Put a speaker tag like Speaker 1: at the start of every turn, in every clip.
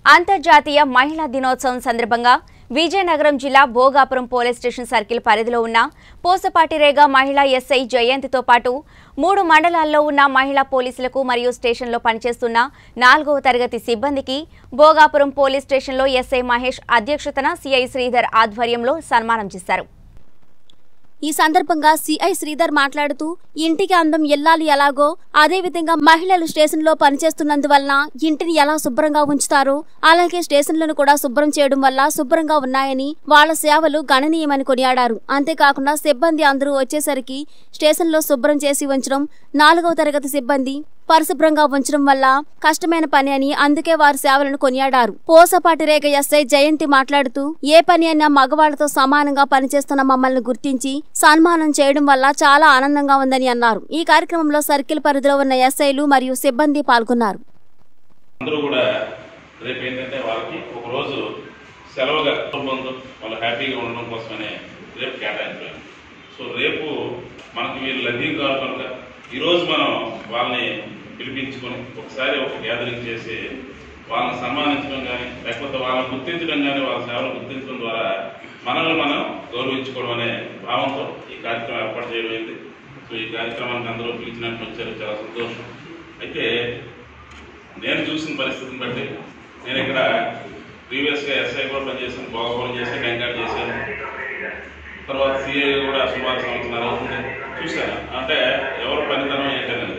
Speaker 1: అంతర్జాతీయ మహిళా దినోత్సవం సందర్భంగా విజయనగరం జిల్లా భోగాపురం పోలీస్ స్టేషన్ సర్కిల్ పరిధిలో ఉన్న పోసపాటిరేగ మహిళా ఎస్ఐ జయంతితో పాటు 3 మండలాల్లో ఉన్న మహిళా పోలీసులకు మరియు స్టేషన్లో పనిచేస్తున్న 4వ తరగతి సిబ్బందికి భోగాపురం పోలీస్ స్టేషన్లో ఎస్ఐ మహేష్ అధ్యక్షతన సిఐ శ్రీధర్ ఆధ్వర్యంలో సన్మానం చేశారు।
Speaker 2: ఈ సందర్భంగా సిఐ శ్రీధర్ మాట్లాడుతూ ఇంటికి అందం ఎల్లాలి ఎలాగో అదే విధంగా మహిళలు స్టేషన్లో పనిచేస్తున్నందువలన ఇంటిని ఎలా శుభ్రంగా ఉంచుతారో అలాగే స్టేషన్లను కూడా శుభ్రం చేయడం వల్ల శుభ్రంగా ఉన్నాయని వాళ్ళ సేవలు గణనీయమని కొనియాడారు। అంతేకాకుండా సిబ్బంది అందరూ వచ్చేసరికి స్టేషన్లో శుభ్రం చేసి ఉంచడం 4వ తరగతి సిబ్బంది పరిశుభ్రంగా ఉంచడం వల్ల కష్టమైన పని అని అందుకే వారి సేవలను కొనియాడారు। పోసపాటిరేగ ఎస్ఐ జయంతి మాట్లాడుతూ ఏ పని అయినా మగవాళ్లతో సమానంగా పనిచేస్తున్న మమ్మల్ని గుర్తించి సన్మానం చేయడం వల్ల చాలా ఆనందంగా ఉందని అన్నారు। ఈ కార్యక్రమంలో సర్కిల్ పరిధిలో ఉన్న ఎస్ఐలు మరియు సిబ్బంది పాల్గొన్నారు।
Speaker 3: అందరూ కూడా రేపు ఏంటంటే వాళ్ళకి ఒక రోజు సెలవుగా వాళ్ళు హ్యాపీగా ఉండడం కోసమనే రేపు కేటాయించారు। సో రేపు మనకి వీళ్ళు లడ్డింగ్ కావాలి కనుక ఈరోజు మనం వాళ్ళని పిలిపించుకొని ఒకసారి ఒక గ్యాదరింగ్ చేసి వాళ్ళని సన్మానించడం కానీ లేకపోతే వాళ్ళని గుర్తించడం కానీ వాళ్ళ సేవలు గుర్తించడం ద్వారా మనల్ని మనం గౌరవించుకోవడం అనే భావంతో ఈ కార్యక్రమం ఏర్పాటు చేయడం అయింది। సో ఈ కార్యక్రమానికి అందరూ పిలిచినట్టు వచ్చారు, చాలా సంతోషం। అయితే నేను చూసిన పరిస్థితిని బట్టి నేను ఇక్కడ ప్రీవియస్గా ఎస్ఐ కూడా పనిచేశాను, భోగాపురం చేశాను, వెంకట చేశాను, తర్వాత సిఐ కూడా సుమారు సంవత్సరాలు అవుతుంది చూశాను। అంటే ఎవరు పనితనం ఏంటనేది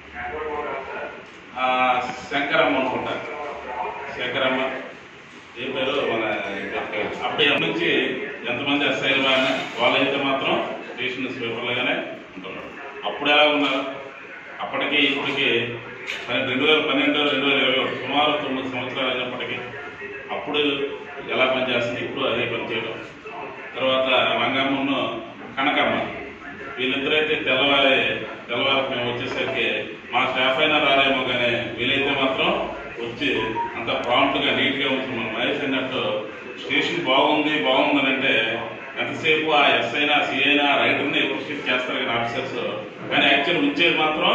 Speaker 3: శంకరమ్మ అనుకుంటా, శంకరమ్మ ఏ పేరు మన అప్పటి నుంచి ఎంతమంది ఎస్ఐలు బాగా వాళ్ళైతే మాత్రం స్టేషన్ పేపర్లుగానే ఉంటున్నారు। అప్పుడు ఎలా ఉన్నారు అప్పటికి ఇప్పటికి 2012 2021 సుమారు 9 సంవత్సరాలు అయినప్పటికీ అప్పుడు ఎలా పనిచేస్తుంది ఇప్పుడు అదే పనిచేయడం। తర్వాత రంగమ్మను కనకమ్మ వీళ్ళిద్దరైతే తెల్లవారి మేము వచ్చేసరికి మా స్టాఫ్ అయినా రాలేమో కానీ వీలైతే మాత్రం వచ్చి అంత ప్రాంప్ట్గా నీట్గా ఉంటున్నాం। మహేష్ అన్నట్టు స్టేషన్ బాగుందని అంటే ఎంతసేపు ఆ ఎస్ఐనా సిఐనా రైటర్ని అప్రిషియేట్ చేస్తారు కానీ ఆఫీసర్స్, కానీ యాక్చువల్ ఉంచేది మాత్రం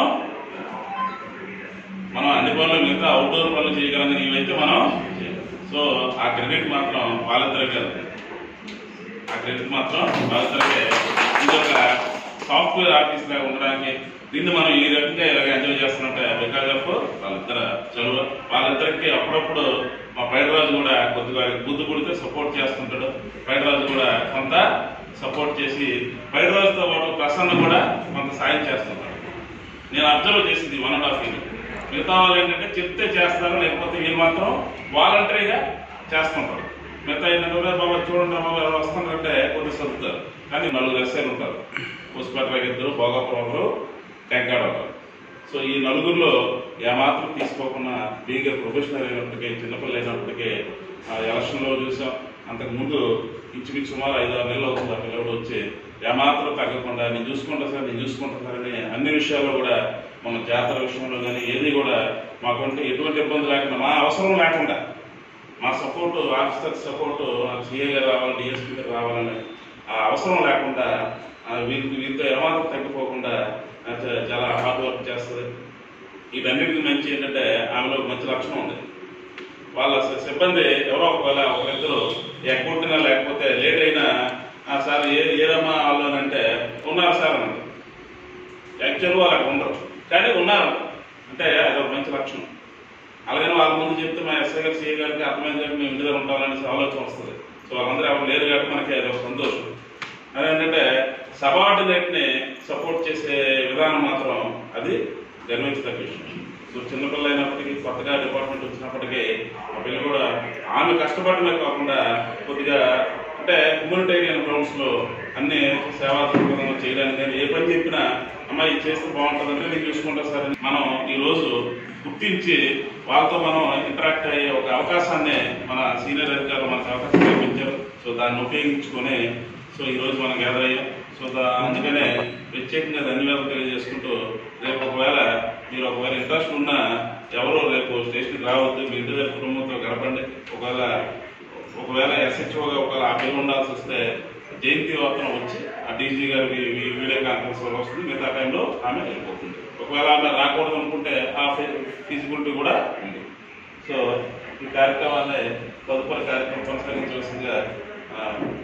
Speaker 3: మనం అన్ని పనులు మిగతా అవుట్డోర్ పనులు చేయగలం కానీ ఇవైతే మనం సో ఆ క్రెడిట్ మాత్రం వాళ్ళిద్దరికే, ఆ క్రెడిట్ మాత్రం వాళ్ళిద్దరికే। ఇది ఒక సాఫ్ట్వేర్ ఆఫీస్ లాగా ఉండడానికి దీన్ని మనం ఈ రకంగా ఇలాగ ఎంజాయ్ చేస్తున్నట్టే బికాజ్ ఆఫ్ వాళ్ళిద్దరు చదువు వాళ్ళిద్దరికి అప్పుడప్పుడు మా పైడరాజు కూడా కొద్దిగా బుద్ధి పుడితే సపోర్ట్ చేస్తుంటాడు, పైడరాజు కూడా కొంత సపోర్ట్ చేసి పైడరాజుతో పాటు ప్రసన్న కూడా కొంత సాయం చేస్తుంటాడు। నేను అబ్జర్వ్ చేసింది 1.5 years మిగతా వాళ్ళు ఏంటంటే చెప్తే చేస్తారు, లేకపోతే వీళ్ళు మాత్రం వాలంటరీగా చేస్తుంటారు। మిగతా ఏంటంటే బాబా చూడండి బాబా ఎవరు వస్తుందంటే కొద్ది సర్దుతారు, కానీ 4 ఎస్ఐలు ఉంటారు, పోసపాటిరేగ 2, భోగాపురం 1, వెంకట 1। సో ఈ 4గురిలో ఏమాత్రం తీసుకోకుండా బీగా ప్రొఫెషనల్ అయినప్పటికీ చిన్నపిల్లలు అయినప్పటికీ ఎలక్షన్లో చూసాం, అంతకుముందు ఇంచుమించు సుమారు 5-6 నెలలు అవుతుంది ఆ పిల్లలు వచ్చి ఏమాత్రం తగ్గకుండా నేను చూసుకుంటా సార్ అని అన్ని విషయాల్లో కూడా మన జాతర విషయంలో కానీ ఏది కూడా మాకుంటే ఎటువంటి ఇబ్బంది లేకుండా మా అవసరం లేకుండా మా సపోర్టు ఆఫీసర్ సపోర్టు నాకు సిఏ గారు రావాలి, డిఎస్పీ గారు రావాలని ఆ అవసరం లేకుండా వీరితో ఏమాత్రం తగ్గిపోకుండా చాలా హార్డ్ వర్క్ చేస్తుంది। వీటన్నిటికి మంచి ఏంటంటే ఆమెలో మంచి లక్షణం ఉంది, వాళ్ళ సిబ్బంది ఎవరో ఒకరిద్దరు ఎక్కొట్టినా లేకపోతే లేట్ అయినా సార్ ఏదమ్మా వాళ్ళు అంటే ఉన్నారు సార్ అన్నది, యాక్చువల్ వాళ్ళు అక్కడ ఉండరు కానీ ఉన్నారు అంటే అదొక మంచి లక్షణం। అలాగని వాళ్ళ ముందు చెప్తే మా ఎస్ఐ గారు సిఐ గారికి అర్థమైంది కాబట్టి మేము ఇంటి దగ్గర ఉంటామనేసి ఆలోచన వస్తుంది। సో వాళ్ళందరూ ఎవరు లేరు కాబట్టి మనకి అదొక సంతోషం। అదేంటంటే సబార్డినేట్ని సపోర్ట్ చేసే విధానం మాత్రం అది గర్వించదగ్గ విషయం। సో చిన్నపిల్ల అయినప్పటికీ కొత్తగా డిపార్ట్మెంట్ వచ్చినప్పటికీ ఆ పిల్ల కూడా ఆమె కష్టపడమే కాకుండా కొద్దిగా అంటే హ్యూమనిటేరియన్ గ్రౌండ్స్లో అన్ని సేవా దృక్పథంగా చేయడానికి కానీ ఏ పని చెప్పినా అమ్మాయి చేస్తే బాగుంటుందంటే నేను చూసుకుంటా సార్ మనం ఈరోజు గుర్తించి వాళ్ళతో మనం ఇంటరాక్ట్ అయ్యే ఒక అవకాశాన్ని మన సీనియర్ అధికారులు మనకు అవకాశం కల్పించారు। సో దాన్ని ఉపయోగించుకొని సో ఈరోజు మనం గ్యాదర్ అయ్యాం। సో అందుకనే ప్రత్యేకంగా ధన్యవాదాలు తెలియజేసుకుంటూ రేపు మీరు ఒకవేళ ఇంట్రెస్ట్ ఉన్నా ఎవరో రేపు స్టేషన్కి రావద్దు, మీ ఇంటి దగ్గర కుటుంబంతో గడపండి। ఒకవేళ ఎస్హెచ్ఓగా ఒకవేళ ఆ పేరు ఉండాల్సి వస్తే జయంతి వార్తను వచ్చి ఆ డీజీ గారి వీడియో కాన్ఫరెన్స్ వల్ల వస్తుంది, మిగతా టైంలో ఆమె వెళ్ళిపోతుంది। ఒకవేళ ఆమె రాకూడదు అనుకుంటే ఆ ఫీజిబిలిటీ కూడా ఉంది। సో ఈ కార్యక్రమాన్ని తదుపరి కార్యక్రమం కొనసాగించవలసిందిగా